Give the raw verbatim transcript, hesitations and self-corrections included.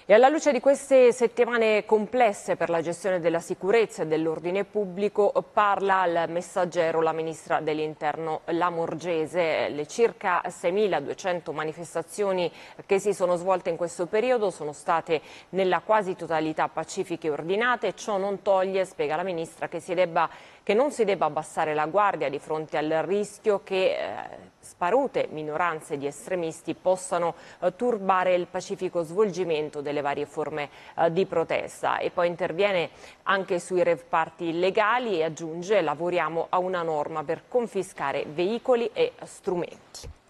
E alla luce di queste settimane complesse per la gestione della sicurezza e dell'ordine pubblico, parla al Messaggero la ministra dell'Interno Lamorgese. Le circa seimiladuecento manifestazioni che si sono svolte in questo periodo sono state nella quasi totalità pacifiche e ordinate. Ciò non toglie, spiega la ministra, che, si debba, che non si debba abbassare la guardia di fronte al rischio che eh, sparute minoranze di estremisti possano eh, turbare il pacifico svolgimento delle varie forme eh, di protesta. E poi interviene anche sui rave party illegali e aggiunge: lavoriamo a una norma per confiscare veicoli e strumenti.